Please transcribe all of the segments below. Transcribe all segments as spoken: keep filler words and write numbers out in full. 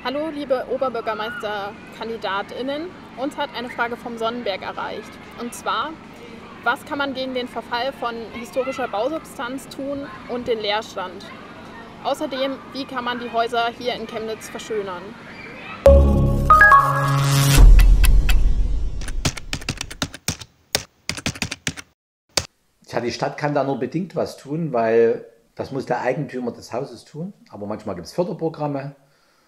Hallo liebe Oberbürgermeisterkandidatinnen, uns hat eine Frage vom Sonnenberg erreicht. Und zwar, was kann man gegen den Verfall von historischer Bausubstanz tun und den Leerstand? Außerdem, wie kann man die Häuser hier in Chemnitz verschönern? Tja, die Stadt kann da nur bedingt was tun, weil das muss der Eigentümer des Hauses tun. Aber manchmal gibt es Förderprogramme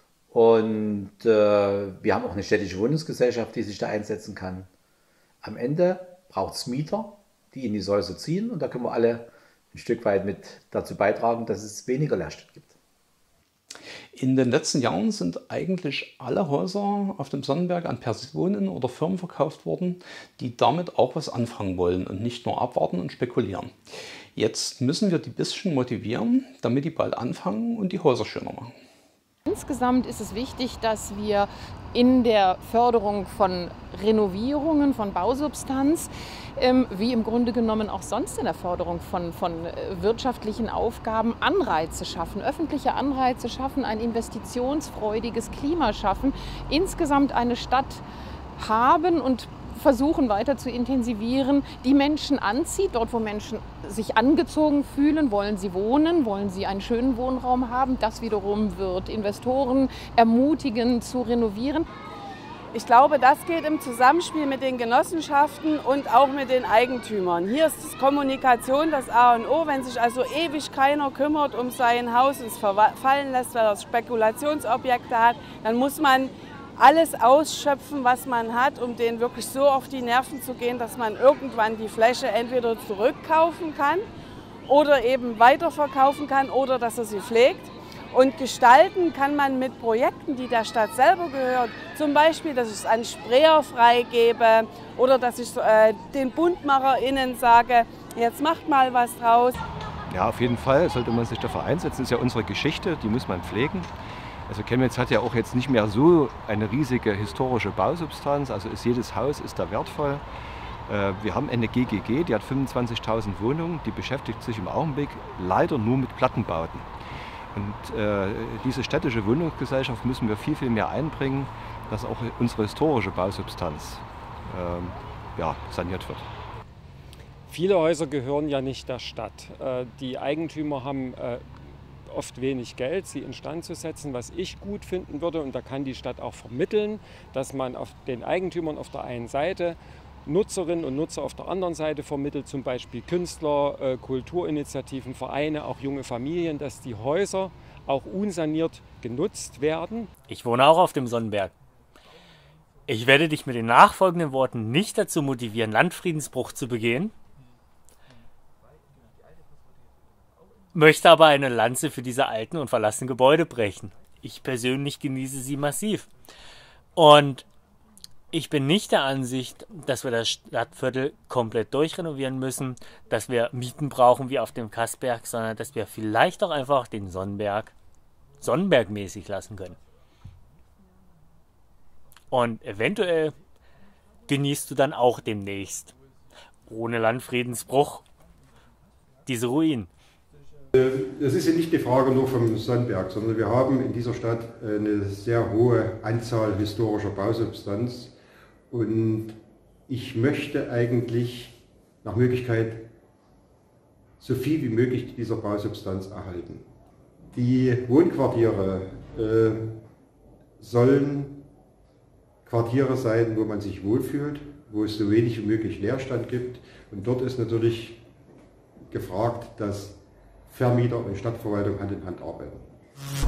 und äh, wir haben auch eine städtische Wohnungsgesellschaft, die sich da einsetzen kann. Am Ende braucht es Mieter, die in die Häuser ziehen, und da können wir alle ein Stück weit mit dazu beitragen, dass es weniger Leerstand gibt. In den letzten Jahren sind eigentlich alle Häuser auf dem Sonnenberg an Personen oder Firmen verkauft worden, die damit auch was anfangen wollen und nicht nur abwarten und spekulieren. Jetzt müssen wir die bisschen motivieren, damit die bald anfangen und die Häuser schöner machen. Insgesamt ist es wichtig, dass wir in der Förderung von Renovierungen, von Bausubstanz, ähm, wie im Grunde genommen auch sonst in der Förderung von, von wirtschaftlichen Aufgaben, Anreize schaffen, öffentliche Anreize schaffen, ein investitionsfreudiges Klima schaffen, insgesamt eine Stadt haben und versuchen weiter zu intensivieren, die Menschen anzieht. Dort, wo Menschen sich angezogen fühlen, wollen sie wohnen, wollen sie einen schönen Wohnraum haben. Das wiederum wird Investoren ermutigen, zu renovieren. Ich glaube, das geht im Zusammenspiel mit den Genossenschaften und auch mit den Eigentümern. Hier ist das Kommunikation das A und O. Wenn sich also ewig keiner kümmert um sein Haus und es verfallen lässt, weil er Spekulationsobjekte hat, dann muss man alles ausschöpfen, was man hat, um denen wirklich so auf die Nerven zu gehen, dass man irgendwann die Fläche entweder zurückkaufen kann oder eben weiterverkaufen kann oder dass er sie pflegt. Und gestalten kann man mit Projekten, die der Stadt selber gehört. Zum Beispiel, dass ich es an Sprayer freigebe oder dass ich äh, den BuntmacherInnen sage, jetzt macht mal was draus. Ja, auf jeden Fall sollte man sich dafür einsetzen. Das ist ja unsere Geschichte, die muss man pflegen. Also Chemnitz hat ja auch jetzt nicht mehr so eine riesige historische Bausubstanz, also ist jedes Haus ist da wertvoll. Wir haben eine G G G, die hat fünfundzwanzigtausend Wohnungen, die beschäftigt sich im Augenblick leider nur mit Plattenbauten. Und äh, diese städtische Wohnungsgesellschaft müssen wir viel, viel mehr einbringen, dass auch unsere historische Bausubstanz äh, ja, saniert wird. Viele Häuser gehören ja nicht der Stadt. Die Eigentümer haben oft wenig Geld, sie instand zu setzen, was ich gut finden würde, und da kann die Stadt auch vermitteln, dass man auf den Eigentümern auf der einen Seite Nutzerinnen und Nutzer auf der anderen Seite vermittelt, zum Beispiel Künstler, Kulturinitiativen, Vereine, auch junge Familien, dass die Häuser auch unsaniert genutzt werden. Ich wohne auch auf dem Sonnenberg. Ich werde dich mit den nachfolgenden Worten nicht dazu motivieren, Landfriedensbruch zu begehen, möchte aber eine Lanze für diese alten und verlassenen Gebäude brechen. Ich persönlich genieße sie massiv. Und ich bin nicht der Ansicht, dass wir das Stadtviertel komplett durchrenovieren müssen, dass wir Mieten brauchen wie auf dem Kassberg, sondern dass wir vielleicht auch einfach den Sonnenberg Sonnenbergmäßig lassen können. Und eventuell genießt du dann auch demnächst, ohne Landfriedensbruch, diese Ruinen. Es ist ja nicht die Frage nur vom Sonnenberg, sondern wir haben in dieser Stadt eine sehr hohe Anzahl historischer Bausubstanz, und ich möchte eigentlich nach Möglichkeit so viel wie möglich dieser Bausubstanz erhalten. Die Wohnquartiere äh, sollen Quartiere sein, wo man sich wohlfühlt, wo es so wenig wie möglich Leerstand gibt, und dort ist natürlich gefragt, dass Vermieter und Stadtverwaltung Hand in Hand arbeiten.